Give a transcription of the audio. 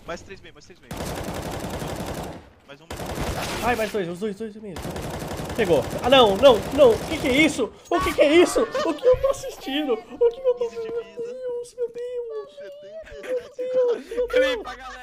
Mais 3 meio, mais 3 meio. Mais um. Ai, mais dois, os dois mesmo. Pegou. Ah, não. O que é isso? O que é isso? O que eu tô assistindo? O que eu tô 15 de vendo? vida. Meu Deus, meu Deus. 77. Meu Deus. Clipa, galera.